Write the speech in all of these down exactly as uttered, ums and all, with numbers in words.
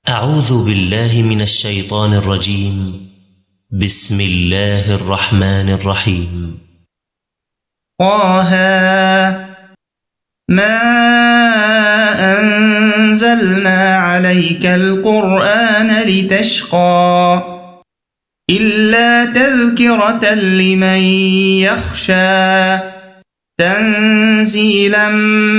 أعوذ بالله من الشيطان الرجيم. بسم الله الرحمن الرحيم. طه ما أنزلنا عليك القرآن لتشقى إلا تذكرة لمن يخشى تنزيلا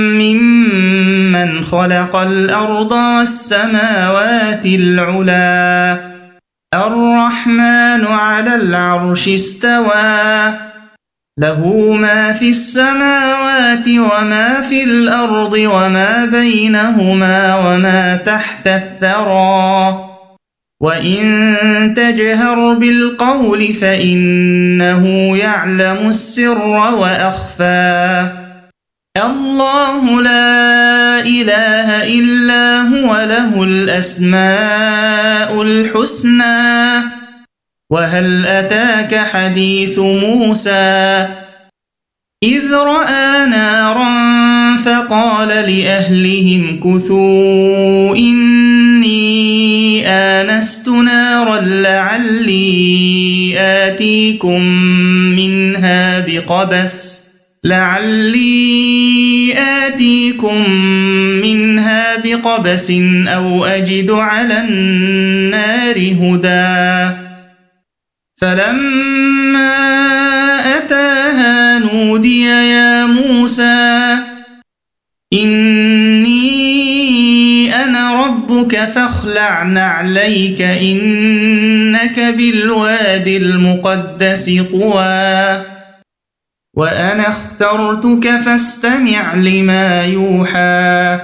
ممن خلق الأرض والسماوات العلا الرحمن على العرش استوى له ما في السماوات وما في الأرض وما بينهما وما تحت الثرى وإن تجهر بالقول فإنه يعلم السر وأخفى الله لا إله إلا هو له الأسماء الحسنى وهل أتاك حديث موسى إذ رأى نارا فقال لأهلهم كثوا إني آنست نارا لعلي آتيكم منها بقبس لعلي آتيكم منها بقبس أو أجد على النار هدى فلما أتاها نودي يا موسى إني أنا ربك فاخلع نعليك إنك بالوادي المقدس طوى وأنا اخترتك فاستمع لما يوحى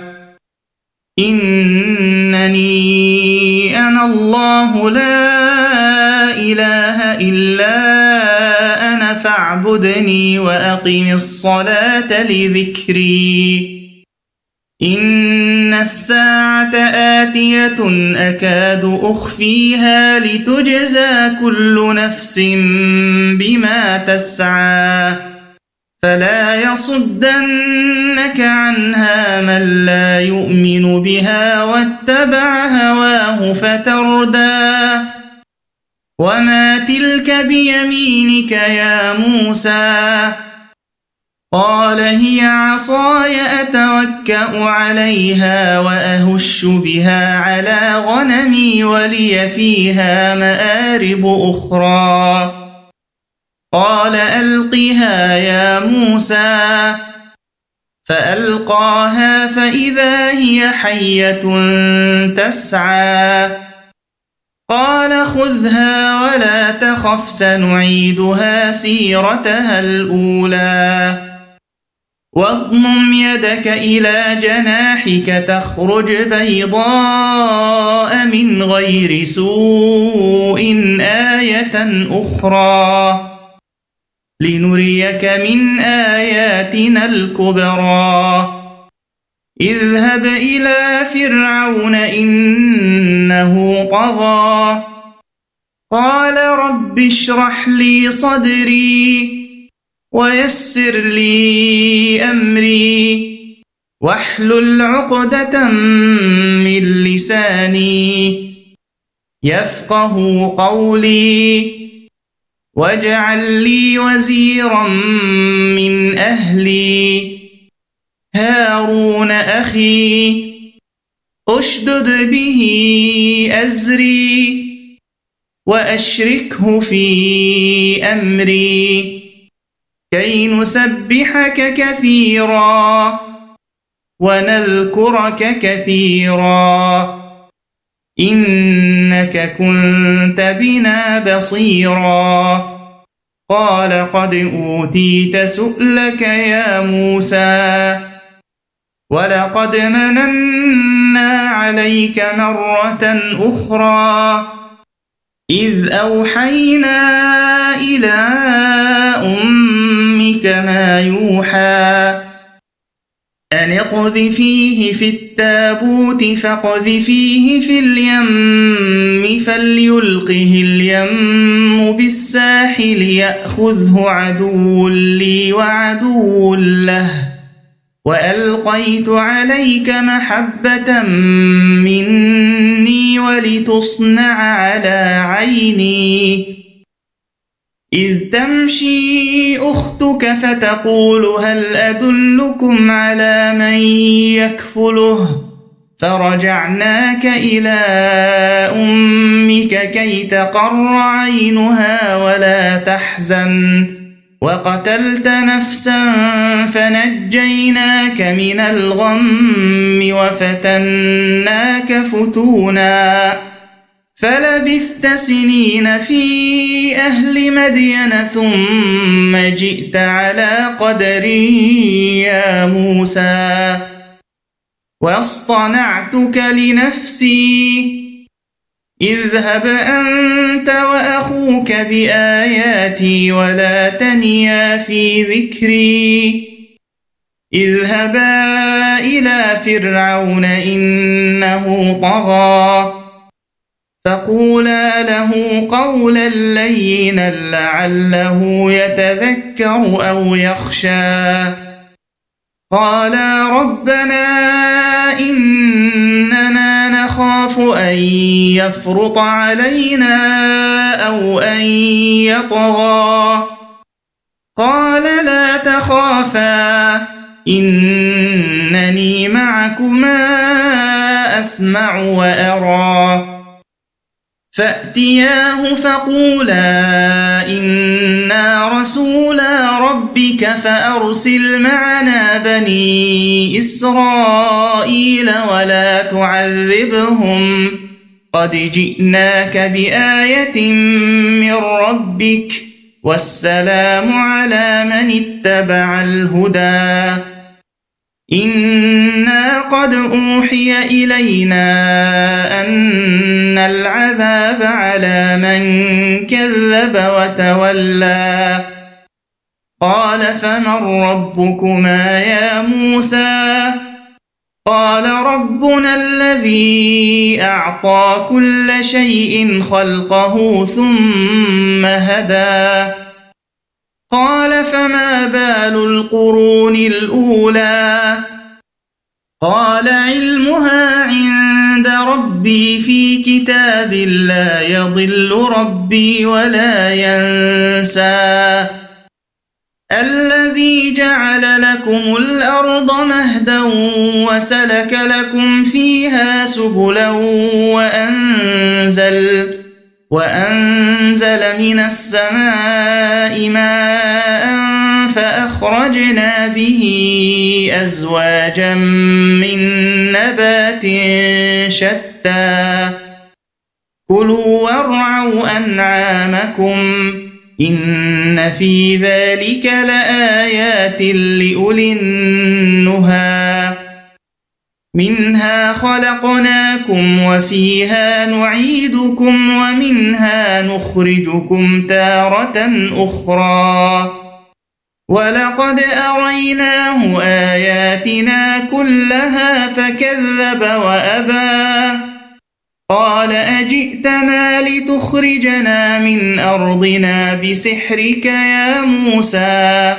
إنني أنا الله لا إله إلا أنا فاعبدني وأقم الصلاة لذكري إن الساعة آتية أكاد أخفيها لتجزى كل نفس بما تسعى فلا يصدنك عنها من لا يؤمن بها واتبع هواه فتردى وما تلك بيمينك يا موسى قال هي عصاي أتوكأ عليها وأهش بها على غنمي ولي فيها مآرب أخرى قال ألقها يا موسى فألقاها فإذا هي حية تسعى قال خذها ولا تخف سنعيدها سيرتها الأولى واضمم يدك إلى جناحك تخرج بيضاء من غير سوء آية أخرى لنريك من آياتنا الكبرى اذهب إلى فرعون إنه طغى قال رب اشرح لي صدري ويسر لي أمري واحلل عقدة من لساني يفقه قولي واجعل لي وزيرا من أهلي هارون أخي أشدد به أزري وأشركه في أمري كي نسبحك كثيرا ونذكرك كثيرا إنك كنت بنا بصيرا قال قد أوتيت سؤلك يا موسى ولقد مننا عليك مرة أخرى إذ أوحينا إلى أمك ما يوحى أن اقذفيه في التابوت فاقذفيه في اليم فليلقه اليم بالساحل يأخذه عدو لي وعدو له وألقيت عليك محبة مني لتصنع على عيني إذ تمشي أختك فتقول هل أدلكم على من يكفله فرجعناك إلى أمك كي تقر عينها ولا تحزن وقتلت نفسا فنجيناك من الغم وفتناك فتونا فلبثت سنين في أهل مدين ثم جئت على قدري يا موسى واصطنعتك لنفسي اذهب أنت وأخوك بآياتي ولا تنيا في ذكري اذهبا إلى فرعون إنه طغى فقولا له قولا لينا لعله يتذكر أو يخشى قالا ربنا إننا نخاف أن يفرط علينا أو أن يطغى قال لا تخافا إنني معكما أسمع وأرى فأتياه فقولا إنا رسولا ربك فأرسل معنا بني إسرائيل ولا تعذبهم قد جئناك بآية من ربك والسلام على من اتبع الهدى إنا قد أوحي إلينا أن العذاب على من كذب وتولى قال فمن ربكما يا موسى قال ربنا الذي أعطى كل شيء خلقه ثم هدى قال فما بال القرون الأولى قال علمها عند ربي في كتاب لا يضل ربي ولا ينسى الذي جعل لكم الأرض مهدا وسلك لكم فيها سبلا وأنزل وأنزل من السماء ماء فأخرجنا به أزواجا من نبات شتى كلوا وارعوا أنعامكم إن في ذلك لآيات لأولي النهى منها خلقناكم وفيها نعيدكم ومنها نخرجكم تارة أخرى ولقد أريناه آياتنا كلها فكذب وأبى قال أجئتنا لتخرجنا من أرضنا بسحرك يا موسى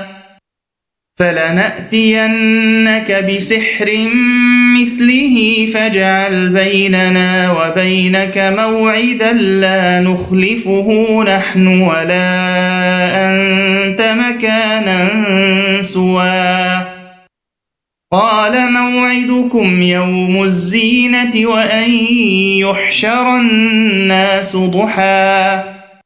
فلنأتينك بسحر مثله فاجعل بيننا وبينك موعدا لا نخلفه نحن ولا أنت مكانا سوى قال موعدكم يوم الزينة وأن يحشر الناس ضحى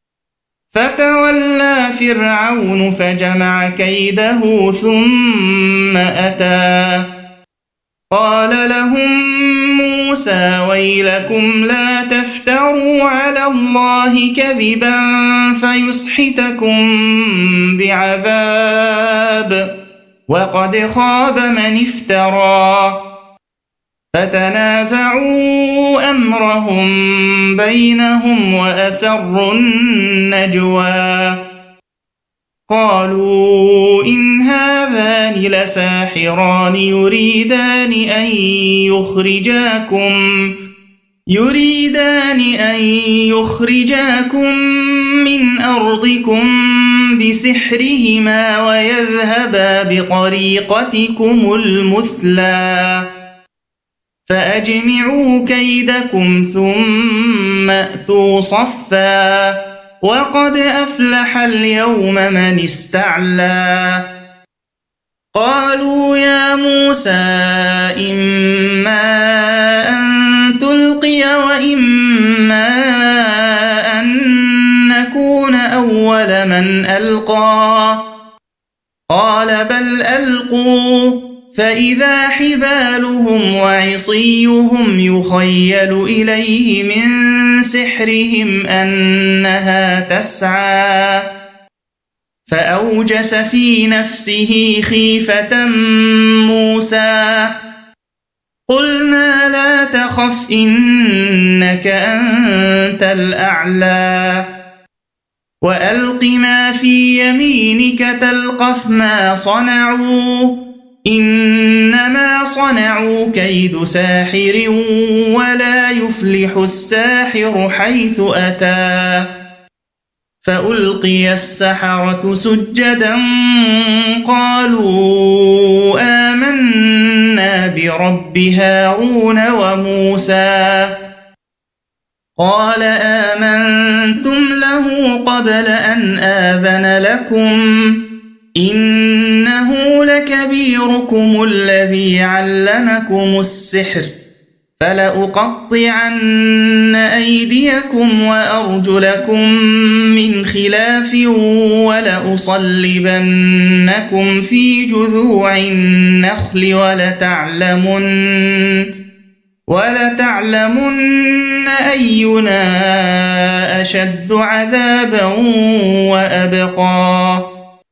فتولى فرعون فجمع كيده ثم أتى قال لهم موسى ويلكم لا تفتروا على الله كذبا فيسحتكم بعذاب وقد خاب من افترى فتنازعوا أمرهم بينهم وأسروا النجوى قالوا إن هذان لساحران يريدان أن يخرجاكم يريدان أن يخرجاكم من أرضكم بسحرهما ويذهبا بطريقتكم المثلى فأجمعوا كيدكم ثم أتوا صفا وقد أفلح اليوم من استعلى قالوا يا موسى إما أن تلقي وإما أن نكون أول من ألقى قال بل ألقوا فإذا حبالهم وعصيهم يخيل إليه من سحرهم أنها تسعى فأوجس في نفسه خيفة موسى قلنا لا تخف إنك أنت الأعلى وألق ما في يمينك تلقف ما صنعوا إنما صنعوا كيد ساحر ولا يفلح الساحر حيث أتى فألقي السحرة سجدا قالوا آمنا برب هارون وموسى قال آمنتم له قبل أن آذن لكم إنه لكبيركم الذي علمكم السحر فلأقطعن أيديكم وأرجلكم من خلاف ولأصلبنكم في جذوع النخل ولتعلمن ولتعلمن أينا أشد عذابا وأبقى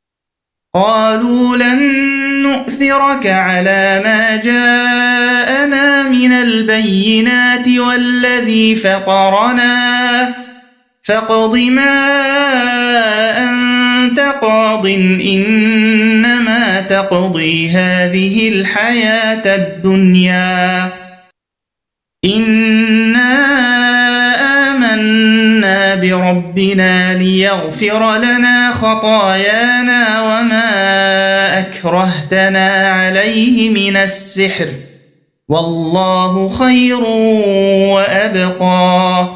قالوا لن نؤثرك على ما جاءنا من البينات والذي فطرنا فاقض ما أنت قاض إنما تقضي هذه الحياة الدنيا إنا آمنا بربنا ليغفر لنا خطايانا وما أكرهتنا عليه من السحر والله خير وأبقى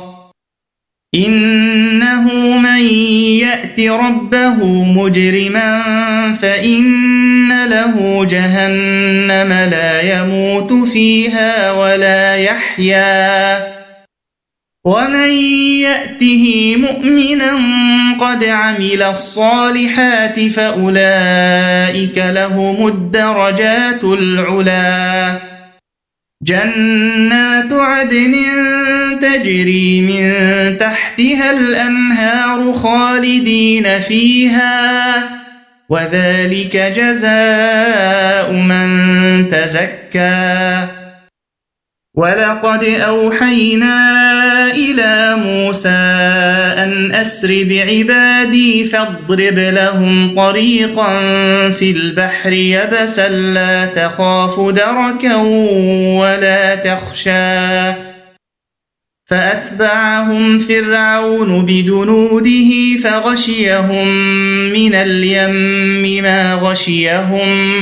إنه من يأت ربه مجرما فإن له جهنم لا يموت فيها ولا يحيا ومن يأته مؤمنا قد عمل الصالحات فأولئك لهم الدرجات العلا جنات عدن تجري من تحتها الأنهار خالدين فيها وذلك جزاء من تزكى ولقد أوحينا إلى موسى أن أسر بعبادي فاضرب لهم طريقا في البحر يبسا لا تخاف دركا ولا تخشى فأتبعهم فرعون بجنوده فغشيهم من اليم ما غشيهم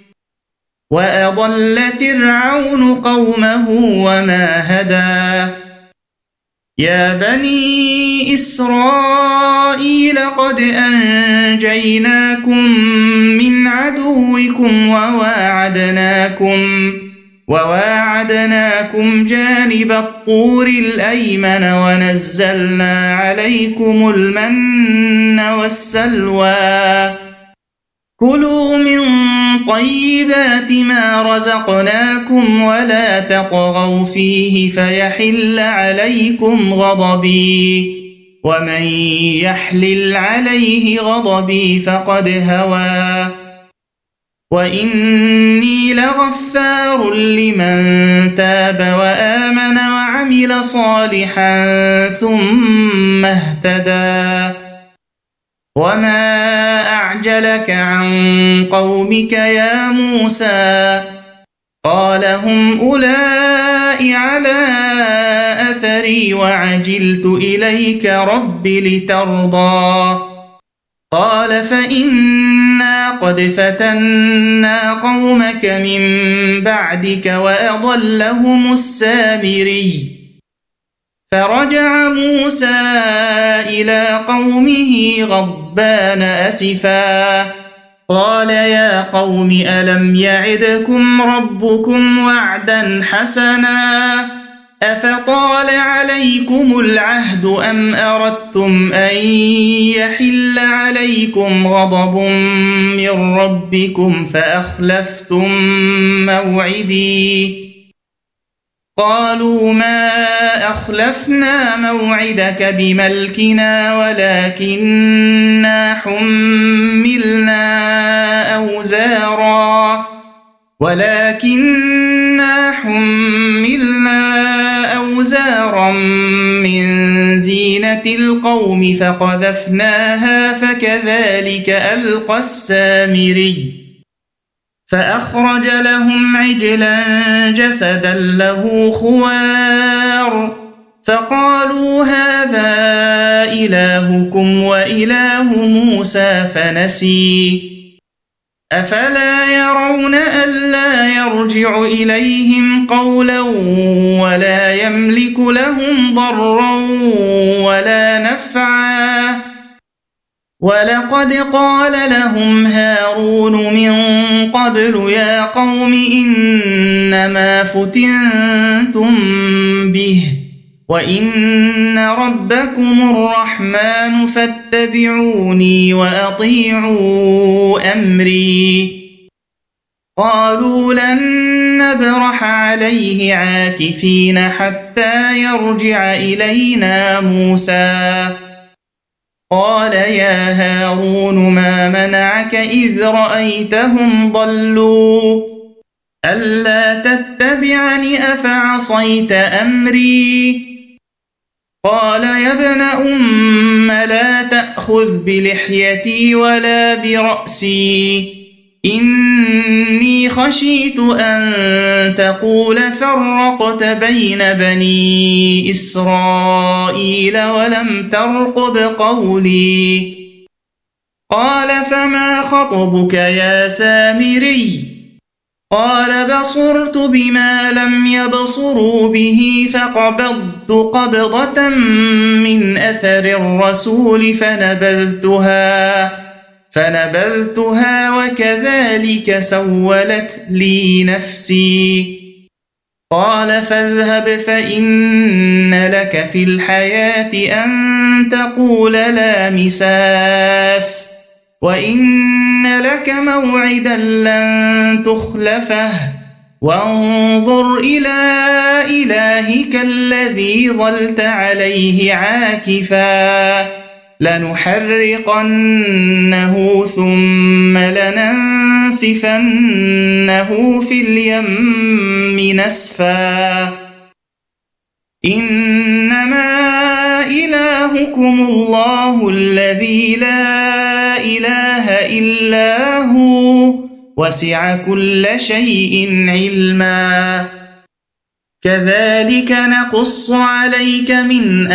وأضل فرعون قومه وما هدى يا بني إسرائيل قد أنجيناكم من عدوكم وواعدناكم وواعدناكم جانب الطور الأيمن ونزلنا عليكم المن والسلوى كلوا من طيبات ما رزقناكم ولا تطغوا فيه فيحل عليكم غضبي ومن يحلل عليه غضبي فقد هوى وإني لغفار لمن تاب وآمن وعمل صالحا ثم اهتدى وما أعجلك عن قومك يا موسى قال هم أولئك على أثري وعجلت إليك رب لترضى قال فإنا قد فتنا قومك من بعدك وأضلهم السامري فرجع موسى إلى قومه غضبان أسفا قال يا قوم ألم يعدكم ربكم وعدا حسنا أفطال عليكم العهد أم أردتم أن يحل عليكم غضب من ربكم فأخلفتم موعدي قالوا ما أخلفنا موعدك بملكنا ولكننا حملنا أوزارا ولكننا حملنا أوزارا من زينة القوم فقذفناها فكذلك ألقى السامري فأخرج لهم عجلا جسدا له خوار فقالوا هذا إلهكم وإله موسى فنسي أفلا يرون ألا يرجع إليهم قولا ولا يملك لهم ضرا ولا نفعا ولقد قال لهم هارون من قبل يا قوم إنما فتنتم به وإن ربكم الرحمن فاتبعوني وأطيعوا أمري قالوا لن نبرح عليه عاكفين حتى يرجع إلينا موسى قال يا هارون ما منعك إذ رأيتهم ضلوا ألا تتبعني أفعصيت أمري قال يا ابن أم لا تأخذ بلحيتي ولا برأسي إني خشيت أن تقول فرقت بين بني إسرائيل ولم ترقب قولي قال فما خطبك يا سامري قال بصرت بما لم يبصروا به فقبضت قبضة من أثر الرسول فنبذتها فنبذتها وكذلك سولت لي نفسي قال فاذهب فإن لك في الحياة أن تقول لا مساس وإن لك موعدا لن تخلفه وانظر إلى إلهك الذي ظلت عليه عاكفا لنحرقنه ثم لننسفنه في اليم نسفا إنما إلهكم الله الذي لا إله إلا هو وسع كل شيء علما كذلك نقص عليك من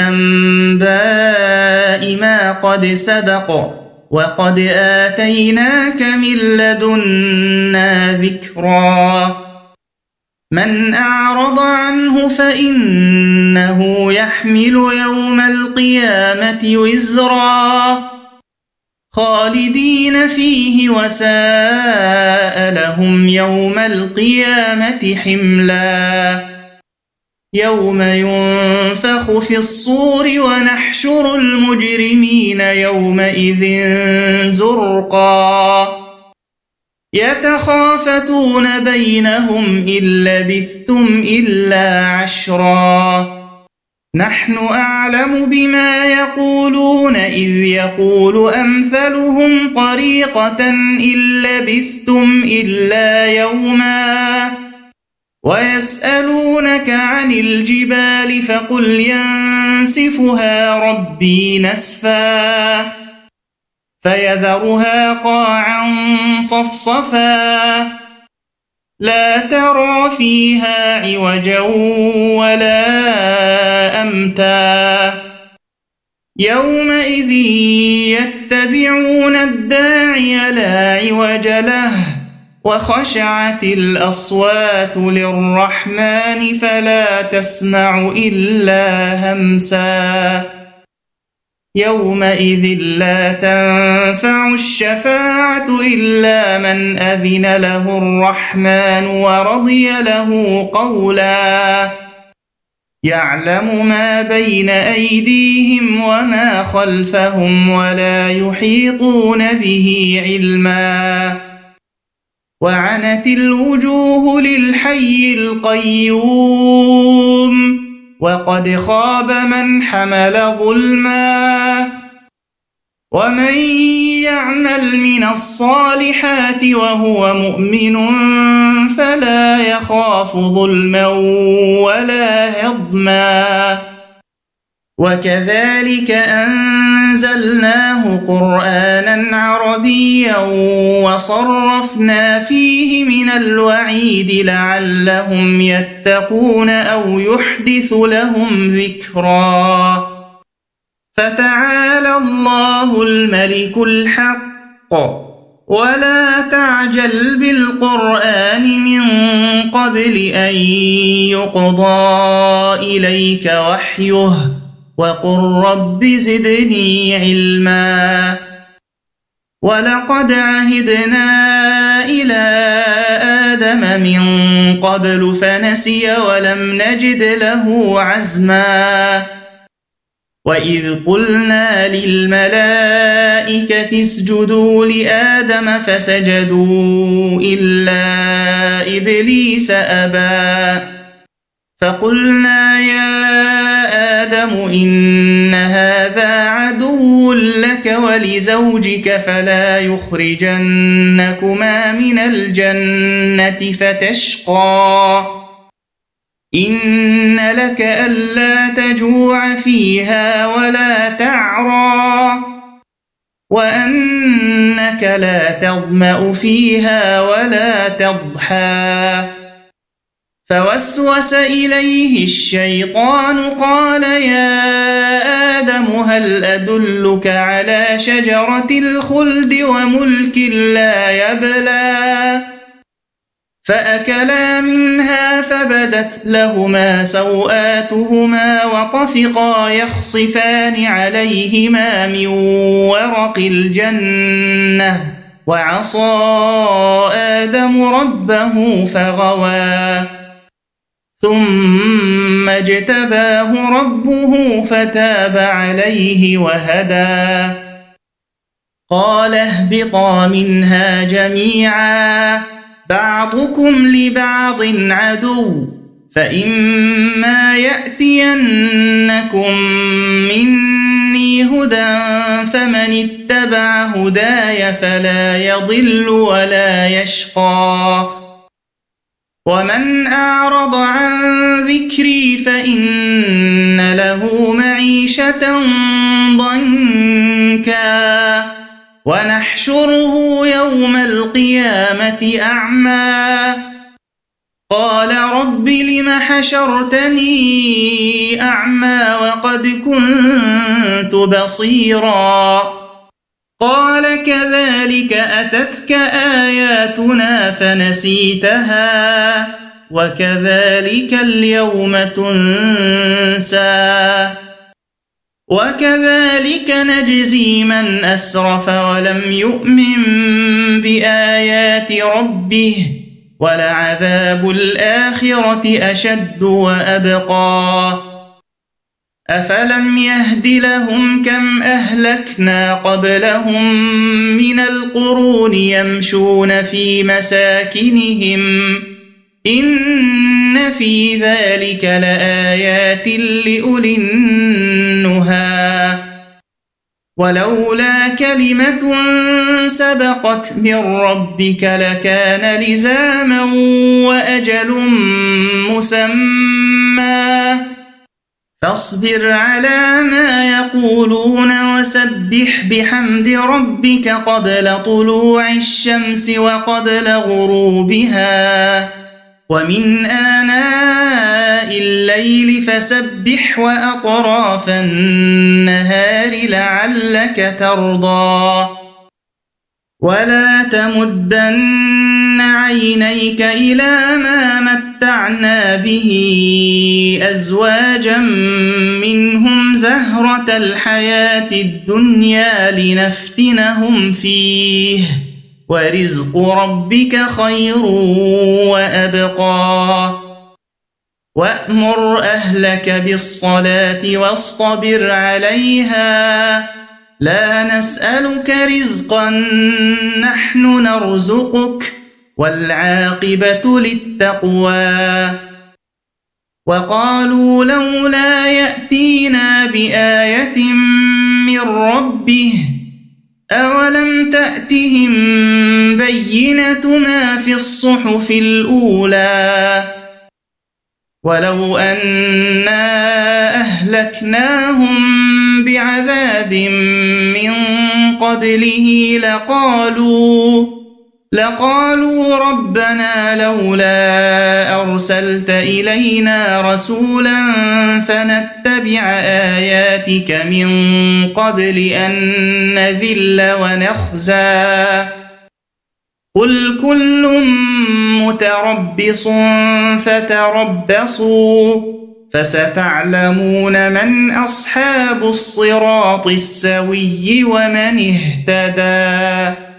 أنباء ما قد سبق وقد آتيناك من لدنا ذكرا من أعرض عنه فإنه يحمل يوم القيامة وزرا خالدين فيه وساء لهم يوم القيامة حملا يوم ينفخ في الصور ونحشر المجرمين يومئذ زرقا يتخافتون بينهم إن لبثتم إلا عشرا نحن أعلم بما يقولون إذ يقول أمثلهم طريقة إن لبثتم إلا يوما ويسألونك عن الجبال فقل ينسفها ربي نسفا فيذرها قاعا صفصفا لا ترى فيها عوجا ولا أمتا يومئذ يتبعون الداعي لا عوج له وخشعت الأصوات للرحمن فلا تسمع إلا همسا يومئذ لا تنفع الشفاعة إلا من أذن له الرحمن ورضي له قولا يعلم ما بين أيديهم وما خلفهم ولا يحيطون به علما وعنت الوجوه للحي القيوم وقد خاب من حمل ظلما ومن يعمل من الصالحات وهو مؤمن فلا يخاف ظلما ولا هضما وكذلك أنزلناه قرآنا عربيا وصرفنا فيه من الوعيد لعلهم يتقون أو يحدث لهم ذكرا فتعالى الله الملك الحق ولا تعجل بالقرآن من قبل أن يقضى إليك وحيه وقل رب زدني علما ولقد عهدنا إلى آدم من قبل فنسي ولم نجد له عزما وإذ قلنا للملائكة اسجدوا لآدم فسجدوا إلا إبليس أبى فقلنا يا آدم إن هذا عدو لك ولزوجك فلا يخرجنكما من الجنة فتشقى إن لك ألا تجوع فيها ولا تعرى وأنك لا تظمأ فيها ولا تضحى فوسوس إليه الشيطان قال يا آدم هل أدلك على شجرة الخلد وملك لا يبلى فأكلا منها فبدت لهما سوآتهما وطفقا يخصفان عليهما من ورق الجنة وعصى آدم ربه فغوى ثم اجتباه ربه فتاب عليه وهدى قال اهبطا منها جميعا بعضكم لبعض عدو فإما يأتينكم مني هدى فمن اتبع هداي فلا يضل ولا يشقى ومن أعرض عن ذكري فإن له معيشة ضنكا ونحشره يوم القيامة أعمى قال رب لم حشرتني أعمى وقد كنت بصيرا قال كذلك أتتك آياتنا فنسيتها وكذلك اليوم تنسى وكذلك نجزي من أسرف ولم يؤمن بآيات ربه ولعذاب الآخرة أشد وأبقى أفلم يهد لهم كم أهلكنا قبلهم من القرون يمشون في مساكنهم إن في ذلك لآيات لأولي النهى ولولا كلمة سبقت من ربك لكان لزاما وأجل مسمى فاصبر على ما يقولون وسبح بحمد ربك قبل طلوع الشمس وقبل غروبها ومن آناء الليل فسبح وأطراف النهار لعلك ترضى ولا تمدن عينيك إلى ما متعنا به أزواجا منهم زهرة الحياة الدنيا لنفتنهم فيه ورزق ربك خير وأبقى وأمر أهلك بالصلاة واصطبر عليها لا نسألك رزقا نحن نرزقك والعاقبة للتقوى وقالوا لولا يأتينا بآية من ربه أولم تأتهم بينة ما في الصحف الأولى ولو أنا أهلكناهم بعذاب من قبله لقالوا لقالوا ربنا لولا أرسلت إلينا رسولا فنتبع آياتك من قبل أن نذل ونخزى قل كل متربص فتربصوا فستعلمون من أصحاب الصراط السوي ومن اهتدى.